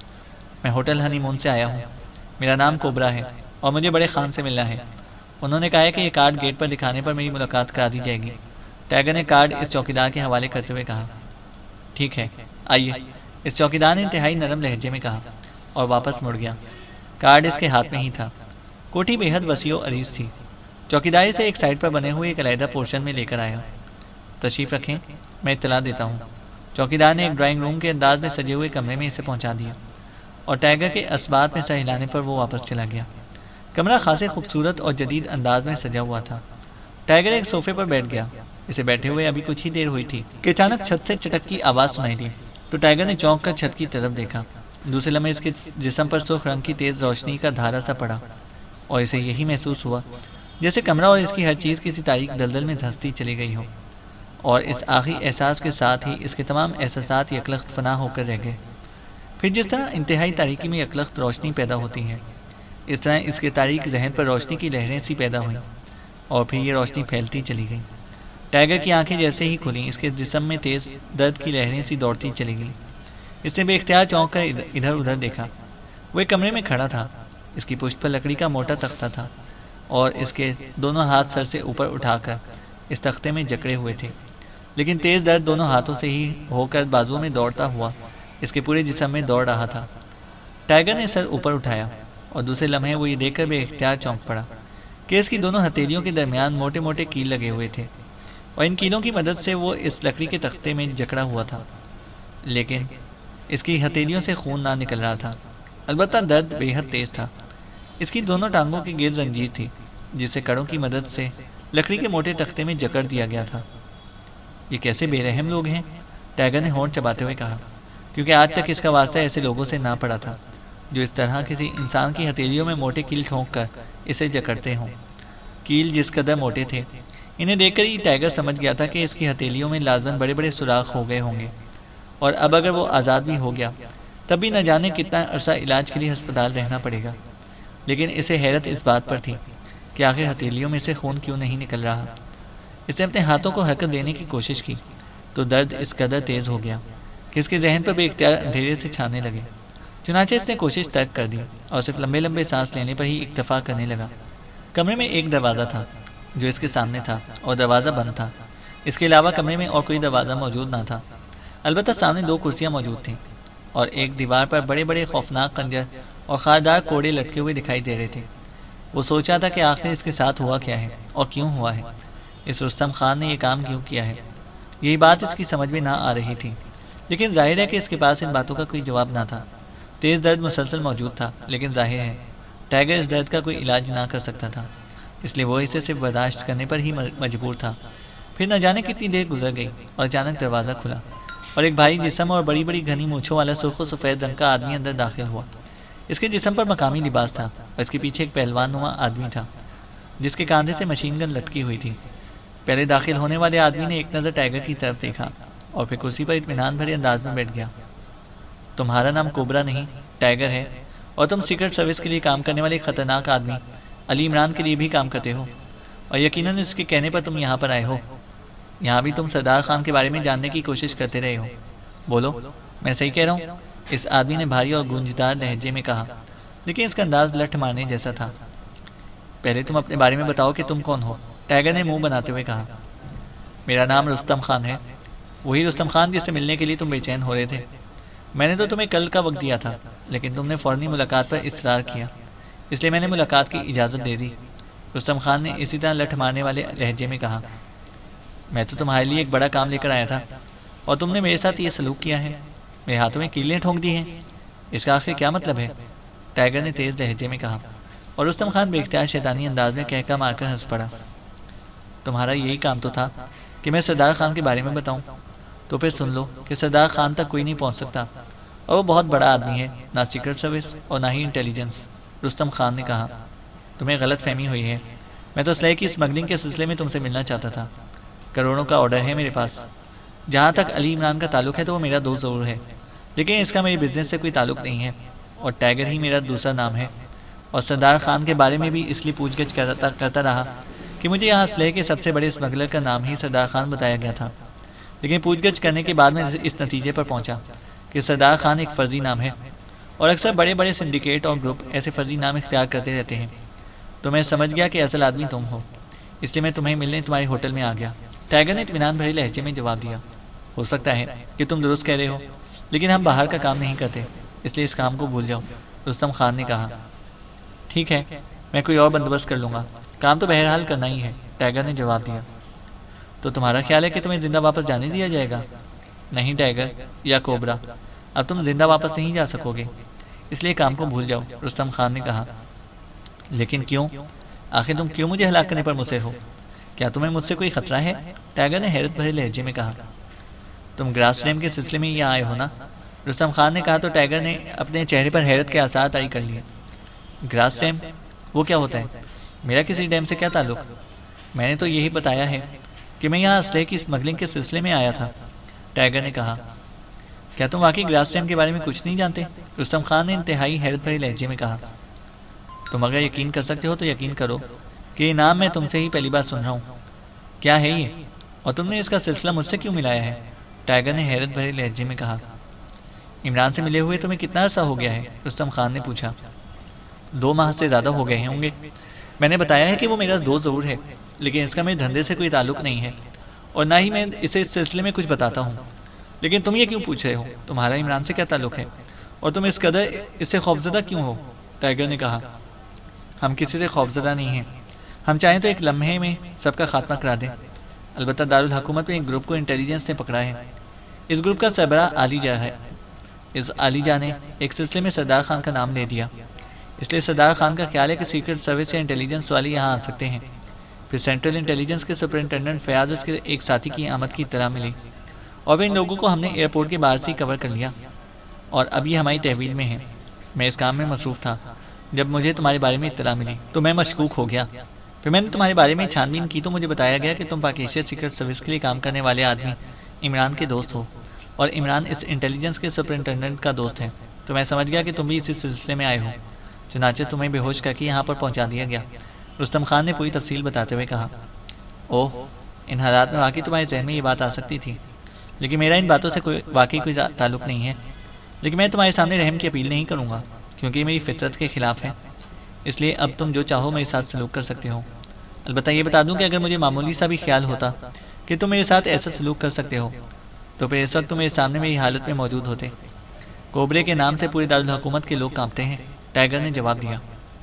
میں ہوٹل ہنی مون سے آیا ہوں، میرا نام کوبرا ہے اور مجھے بڑے خان سے ملنا ہے۔ انہوں نے کہا ہے کہ یہ کارڈ گیٹ پر دکھانے پر میری ملاقات کرا دی جائے گی۔ ٹائیگر نے کارڈ اس چوکیدار کے حوالے کرتے ہوئے کہا۔ ٹھیک ہے، آئیے، اس چوکیدار نے انتہائی نرم لہجے میں کہا اور واپس مڑ گیا۔ کارڈ اس کے ہاتھ میں ہی تھا۔ کوٹھی بے حد وسیع و عریض تھی۔ چوکیداری سے ایک سائڈ پر بنے ہوئے ایک علیحدہ پورشن میں لے کر آیا۔ تشریف رکھیں، میں اطلاع دیتا ہوں۔ چوکیدار نے ایک ڈرائنگ روم کے انداز میں سجے ہوئے کمرے میں اسے پہنچا دیا اور ٹائیگر کے اسباب میں سر ہلانے پر وہ واپس چلا گیا۔ کمرہ خاصے خوبصورت اور جدید انداز میں سجا ہوا تھا۔ ٹائیگر ایک صوفے پر بیٹھ گیا۔ اسے بیٹھے ہوئے ابھی کچھ ہی دیر ہوئی تھی کہ اچانک چھت سے چٹک کی آواز سنائی دی تو ٹائیگر نے چونک کر چھت کی طرف دیکھا۔ دوسرے لمحے اس کے جسم پر سرخ رنگ کی تیز روشنی کا دھارا سا پڑا اور اسے یہی محسوس ہوا جیسے کمرہ اور اس کی ہر چیز کسی تاریک دلدل میں دھنستی چلی گئی ہو، اور اس آخری احساس کے ساتھ ہی اس کے تمام احساسات یکلخت فنا ہو کر رہ گئے۔ پھر جس طرح انتہائی تاریکی میں یکلخت روشنی پیدا ہوتی ہے، اس طرح اس کے تاریک ذہن پر روشنی کی لہریں سی پیدا ہوئیں اور پھر یہ روشنی پھیلتی چلی گئی۔ ٹائیگر کی آنکھیں جیسے ہی کھلیں، اس کے جسم میں تیز درد کی لہریں سی دوڑتی چلی گئیں۔ اس نے بے اختیار چونک کر ادھر ادھر دیکھا۔ وہ ایک کمرے میں کھڑا تھا۔ اس کی پشت پر لکڑی کا موٹا تختہ تھا اور اس کے دونوں ہاتھ سر سے اوپر اٹھا کر اس تختے میں جکڑے ہوئے تھے، لیکن تیز درد دونوں ہاتھوں سے ہی ہو کر بازو میں دوڑتا ہوا اس کے پورے جسم میں دوڑ رہا تھا۔ ٹائیگر نے سر اوپر اٹھایا اور دوسرے لمحے وہ یہ دیکھ کر بے اختیار چونک پڑا کہ اس کی دونوں ہتھیلیوں کے درمیان موٹے موٹے کیل لگے ہوئے تھے۔ اور ان کیلوں کی مدد سے وہ اس لکڑی کے تختے میں جکڑا ہوا تھا، لیکن اس کی ہتھیلیوں سے خون نہ نکل رہا تھا۔ البتہ درد بے حد تیز تھا۔ اس کی دونوں ٹانگوں کے گرد زنجیر تھی جسے کڑوں کی مدد سے لکڑی کے موٹے تختے میں جکڑ دیا گیا تھا۔ یہ کیسے بے رحم لوگ ہیں، ٹائیگر نے ہونٹ چباتے ہوئے کہا، کیونکہ آج تک اس کا واسطہ ایسے لوگوں سے نہ پڑا تھا جو اس طرح کسی انسان کی ہتھیلیوں میں موٹے کیل ٹھونک کر اسے جکڑتے ہوں۔ کیل جس قدر موٹے تھے، انہیں دیکھ کر ہی ٹائیگر سمجھ گیا تھا کہ اس کی ہتھیلیوں میں لازماً بڑے بڑے سوراخ ہو گئے ہوں گے، اور اب اگر وہ آزاد بھی ہو گیا تب بھی نہ جانے کتنا عرصہ علاج کے لیے ہسپتال رہنا پڑے گا۔ لیکن اسے حیرت اس بات پر تھی کہ آخر ہتھیلیوں میں سے خون کیوں نہیں نکل رہا۔ اس نے اپنے ہاتھوں کو حرکت دینے کی کوشش کی تو درد اس قدر تیز ہو گیا کہ اس کے ذہن پر بے اختیار اندھیرے سے چھانے لگے۔ چنانچہ اس نے کوشش ترک کر دی اور صرف لمبے لمبے سانس لینے پر ہی اکتفا کرنے لگا۔ کمرے میں ایک دروازہ تھا جو اس کے سامنے تھا اور دروازہ بند تھا۔ اس کے علاوہ کمرے میں اور کوئی دروازہ موجود نہ تھا، البتہ سامنے 2 کرسیاں موجود تھیں اور ایک دیوار پر بڑے بڑے خوفناک خنجر اور خاردار کوڑے لٹکے ہوئے دکھائی دے رہے تھے۔ وہ سوچا تھا کہ آخر اس کے ساتھ ہوا کیا ہے اور کیوں ہوا ہے، اس رستم خان نے یہ کام کیوں کیا ہے۔ یہی بات اس کی سمجھ میں نہ آ رہی تھی، لیکن ظاہر ہے کہ اس کے پاس ان باتوں کا کوئی جواب نہ تھا۔ تیز درد مسلسل موجود تھا، لیکن ظاہر ہے ٹائیگر اس درد کا کوئی علاج نہ کر سکتا تھا، اس لیے وہ اسے صرف برداشت کرنے پر ہی مجبور تھا۔ پھر نہ جانے کتنی دیر گزر گئی اور اچانک دروازہ کھلا اور ایک بھاری جسم اور بڑی بڑی گھنی مونچھوں والا سرخ و سفید رنگ کا آدمی اندر داخل ہوا۔ اس کے جسم پر مقامی لباس تھا اور اس کے پیچھے ایک پہلوان نما آدمی تھا جس کے کاندھے سے مشین گن لٹکی ہوئی تھی۔ پہلے داخل ہونے والے آدمی نے ایک نظر ٹائیگر کی طرف دیکھا اور پھر کرسی پر اطمینان بھرے انداز میں بیٹھ گیا۔ تمہارا نام کوبرا نہیں، ٹائیگر ہے، اور تم سیکرٹ سروس کے لیے کام کرنے والے ایک خطرناک آدمی علی عمران کے لیے بھی کام کرتے ہو، اور یقیناً اس کے کہنے پر تم یہاں پر آئے ہو۔ یہاں بھی تم سردار خان کے بارے میں جاننے کی کوشش کرتے رہے ہو۔ بولو، میں صحیح کہہ رہا ہوں؟ اس آدمی نے بھاری اور گونجدار لہجے میں کہا، لیکن اس کا انداز لٹھ مارنے جیسا تھا۔ پہلے تم اپنے بارے میں بتاؤ کہ تم کون ہو، ٹائیگر نے منہ بناتے ہوئے کہا۔ میرا نام رستم خان ہے، وہی رستم خان جس سے ملنے کے لیے تم بے چین ہو رہے تھے۔ میں نے تو تمہیں کل کا وقت دیا تھا، لیکن تم نے فوری ملاقات پر اصرار کیا، اس لیے میں نے ملاقات کی اجازت دے دی، رستم خان نے اسی طرح لٹھ مارنے والے لہجے میں کہا۔ میں تو تمہارے لیے ایک بڑا کام لے کر آیا تھا اور تم نے میرے ساتھ یہ سلوک کیا ہے، میرے ہاتھوں میں کیلیں ٹھونک دی ہیں، اس کا آخر کیا مطلب ہے؟ ٹائیگر نے تیز لہجے میں کہا، اور رستم خان بے اختیار شیطانی انداز میں کہکا مار کر ہنس پڑا۔ تمہارا یہی کام تو تھا کہ میں سردار خان کے بارے میں بتاؤں، تو پھر سن لو کہ سردار خان تک کوئی نہیں پہنچ سکتا، اور وہ بہت بڑا آدمی ہے، نہ سیکرٹ سروس اور نہ ہی انٹیلیجنس۔ رستم خان نے کہا، تمہیں غلط فہمی ہوئی ہے، میں تو اسلحے کی اسمگلنگ کے سلسلے میں تم سے ملنا چاہتا تھا۔ کروڑوں کا آرڈر ہے میرے پاس۔ جہاں تک علی عمران کا تعلق ہے تو وہ میرا دوست ضرور ہے، لیکن اس کا میرے بزنس سے کوئی تعلق نہیں ہے، اور ٹائیگر ہی میرا دوسرا نام ہے، اور سردار خان کے بارے میں بھی اس لیے پوچھ گچھ کرتا رہا کہ مجھے یہاں اسلحے کے سب سے بڑے اسمگلر کا نام ہی سردار خان بتایا گیا تھا، لیکن پوچھ گچھ کرنے کے بعد میں اس نتیجے پر پہنچا کہ سردار خان ایک فرضی نام ہے، اور اکثر بڑے بڑے سنڈیکیٹ اور گروپ ایسے فرضی نام اختیار کرتے رہتے ہیں۔ تو میں سمجھ گیا کہ اصل آدمی تم ہو، اس لیے میں تمہیں ملنے تمہارے ہوٹل میں آ گیا۔ ٹائیگر نے اطمینان بھرے لہجے میں جواب دیا، ہو سکتا ہے کہ تم درست کہہ رہے ہو، لیکن ہم باہر کا کام نہیں کرتے، اس لیے اس کام کو بھول جاؤ، رستم خان نے کہا۔ ٹھیک ہے، میں کوئی اور بندوبست کر لوں گا، کام تو بہرحال کرنا ہی ہے، ٹائیگر نے جواب دیا۔ تو تمہارا خیال ہے کہ تمہیں زندہ واپس جانے دیا جائے گا؟ نہیں ٹائیگر یا کوبرا، اب تم زندہ واپس نہیں جا سکو گے، اس لیے کام کو بھول جاؤ، رستم خان نے کہا۔ لیکن کیوں؟ آخر تم کیوں مجھے ہلاک کرنے پر مصر ہو؟ کیا تمہیں مجھ سے کوئی خطرہ ہے؟ ٹائیگر نے حیرت بھرے لہجے میں کہا۔ تم گراس ڈیم کے سلسلے میں یہاں آئے ہو نا؟ رستم خان نے کہا تو ٹائیگر نے اپنے چہرے پر حیرت کے آثار طاری کر لیے۔ گراس ڈیم؟ وہ کیا ہوتا ہے؟ میرا کسی ڈیم سے کیا تعلق؟ میں نے تو یہی بتایا ہے کہ میں یہاں اسلحے کی اسمگلنگ کے سلسلے میں آیا تھا، ٹائیگر نے کہا۔ کیا تم واقعی گراس ڈیم کے بارے میں کچھ نہیں جانتے؟ رستم خان نے انتہائی حیرت بھرے لہجے میں کہا۔ تم اگر یقین کر سکتے ہو تو یقین کرو کہ یہ نام میں تم سے ہی پہلی بار سن رہا ہوں۔ کیا ہے یہ، اور تم نے اس کا سلسلہ مجھ سے کیوں ملایا ہے؟ ٹائیگر نے حیرت بھرے لہجے میں کہا۔ عمران سے ملے ہوئے تمہیں کتنا عرصہ ہو گیا ہے؟ رستم خان نے پوچھا۔ 2 ماہ سے زیادہ ہو گئے ہوں گے۔ میں نے بتایا ہے کہ وہ میرا دوست ضرور ہے، لیکن اس کا میرے دھندے سے کوئی تعلق نہیں ہے، اور نہ ہی میں اسے اس سلسلے میں کچھ بتاتا ہوں۔ لیکن تم یہ کیوں پوچھ رہے ہو؟ تمہارا عمران سے کیا تعلق ہے، اور تم اس قدر اس سے خوفزدہ کیوں ہو؟ ٹائیگر نے کہا۔ ہم کسی سے خوفزدہ نہیں ہیں، ہم چاہیں تو ایک لمحے میں سب کا خاتمہ کرا دیں، البتہ دارالحکومت میں ایک گروپ کو انٹیلیجنس نے پکڑا ہے۔ اس گروپ کا سربراہ علی جا ہے۔ اس علی جا نے ایک سلسلے میں سردار خان کا نام لے دیا، اس لیے سردار خان کا خیال ہے کہ سیکرٹ سروس یا انٹیلیجنس والے یہاں آ سکتے ہیں۔ پھر سینٹرل انٹیلیجنس کے سپرنٹینڈنٹ فیاض اس کے ایک ساتھی کی آمد کی اطلاع ملی، اور پھر ان لوگوں کو ہم نے ایئرپورٹ کے باہر سے ہی کور کر لیا، اور اب یہ ہماری تحویل میں ہے۔ میں اس کام میں مصروف تھا۔ جب مجھے تمہارے بارے میں اطلاع ملی تو میں مشکوک ہو گیا۔ پھر میں نے تمہارے بارے میں چھان بین کی تو مجھے بتایا گیا کہ تم پاکیشیا سیکرٹ سروس کے لیے کام کرنے والے آدمی عمران کے دوست ہو، اور عمران اس انٹیلیجنس کے سپرنٹینڈنٹ کا دوست ہے، تو میں سمجھ گیا کہ تم بھی اسی سلسلے میں آئے ہو۔ چنانچہ تمہیں بے ہوش کر کے یہاں پر پہنچا دیا گیا۔ رستم خان نے پوری تفصیل بتاتے ہوئے کہا، اوہ، ان حالات میں واقعی تمہارے ذہن میں یہ بات آ سکتی تھی، لیکن میرا ان باتوں سے واقعی کوئی تعلق نہیں ہے۔ لیکن میں تمہارے سامنے رحم کی اپیل نہیں کروں گا، کیونکہ یہ میری فطرت کے خلاف ہے۔ اس لیے اب تم جو چاہو میرے ساتھ سلوک کر سکتے ہو۔ البتہ یہ بتا دوں کہ اگر مجھے معمولی سا بھی خیال ہوتا کہ تم میرے ساتھ ایسا سلوک کر سکتے ہو تو پھر اس وقت تم میرے سامنے میری حالت میں موجود ہوتے۔ کوبرے کے نام سے پورے دارالحکومت کے لوگ کانپتے ہیں، ٹائیگر نے جواب دیا۔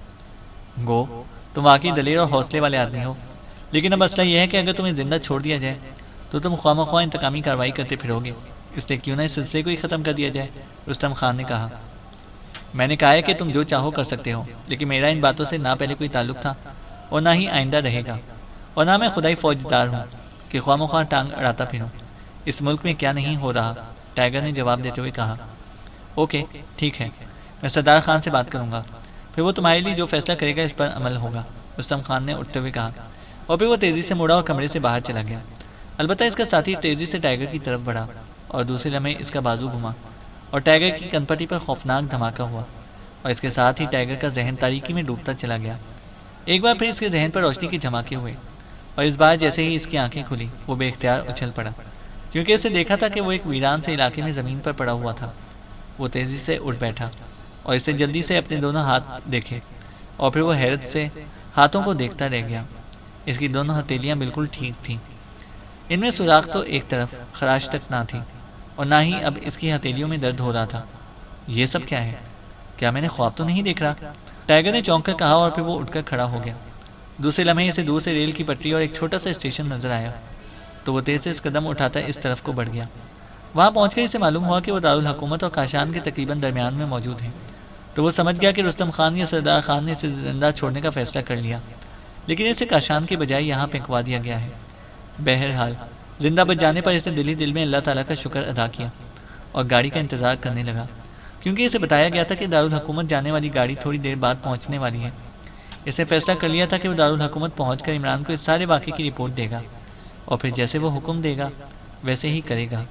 گو، تم واقعی دلیر اور حوصلے والے آدمی ہو، لیکن اب مسئلہ یہ ہے کہ اگر تمہیں زندہ چھوڑ دیا جائے تو تم خواہ مخواہ انتقامی کارروائی کرتے پھرو گے، اس لیے کیوں نہ اس سلسلے کو ہی ختم کر دیا جائے، رستم خان نے کہا۔ میں نے کہا ہے کہ تم جو چاہو کر سکتے ہو، لیکن میرا ان باتوں سے نہ پہلے کوئی تعلق تھا اور نہ ہی آئندہ رہے گا، اور نہ میں خدائی فوجدار ہوں کہ خواہ مخواہ ٹانگ اڑاتا پھروں۔ اس ملک میں کیا نہیں ہو رہا، ٹائیگر نے جواب دیتے ہوئے کہا۔ اوکے، ٹھیک ہے، میں سردار خان سے بات کروں گا، پھر وہ تمہارے لیے جو فیصلہ کرے گا اس پر عمل ہوگا، رستم خان نے اٹھتے ہوئے کہا، اور پھر وہ تیزی سے مڑا اور کمرے سے باہر چلا گیا۔ البتہ اس کا ساتھی تیزی سے ٹائیگر کی طرف بڑھا اور دوسرے لمحے اس کا بازو گھما اور ٹائیگر کی کنپٹی پر خوفناک دھماکہ ہوا، اور اس کے ساتھ ہی ٹائیگر کا ذہن تاریکی میں ڈوبتا چلا گیا۔ ایک بار پھر اس کے ذہن پر روشنی کے جھماکے ہوئے، اور اس بار جیسے ہی اس کی آنکھیں کھلی وہ بے اختیار اچھل پڑا، کیونکہ اسے دیکھا تھا کہ وہ ایک ویران سے علاقے میں زمین پر پڑا ہوا تھا۔ وہ تیزی سے اٹھ بیٹھا اور اسے جلدی سے اپنے دونوں ہاتھ دیکھے، اور پھر وہ حیرت سے ہاتھوں کو دیکھتا رہ گیا۔ اس کی دونوں ہتھیلیاں بالکل ٹھیک تھیں، ان میں سوراخ تو ایک طرف خراش تک نہ تھی، اور نہ ہی اب اس کی ہتھیلیوں میں درد ہو رہا تھا۔ یہ سب کیا ہے؟ کیا میں نے خواب تو نہیں دیکھ رہا؟ ٹائیگر نے چونک کر کہا، اور پھر وہ اٹھ کر کھڑا ہو گیا۔ دوسرے لمحے اسے دور سے ریل کی پٹری اور ایک چھوٹا سا اسٹیشن نظر آیا، تو وہ تیز سے اس قدم اٹھاتا اس طرف کو بڑھ گیا۔ وہاں پہنچ کر اسے معلوم ہوا کہ وہ دارالحکومت اور کاشان کے تقریباً درمیان میں موجود ہیں، تو وہ سمجھ گیا کہ رستم خان یا سردار خان نے اسے زندہ چھوڑنے کا فیصلہ کر لیا، لیکن اسے کاشان کے بجائے یہاں پھینکوا دیا گیا ہے۔ بہرحال زندہ بچ جانے پر اس نے دل ہی دل میں اللہ تعالیٰ کا شکر ادا کیا اور گاڑی کا انتظار کرنے لگا، کیونکہ اسے بتایا گیا تھا کہ دارالحکومت جانے والی گاڑی تھوڑی دیر بعد پہنچنے والی ہے۔ اس نے فیصلہ کر لیا تھا کہ وہ دارالحکومت پہنچ کر عمران کو اس سارے واقعے کی رپورٹ دے گا، اور پھر جیسے وہ حکم دے گا ویسے ہی کرے گا۔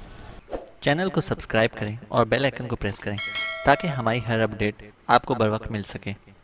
چینل کو سبسکرائب کریں اور بیل آئیکن کو پریس کریں تاکہ ہماری ہر اپڈیٹ آپ کو بر وقت مل سکے۔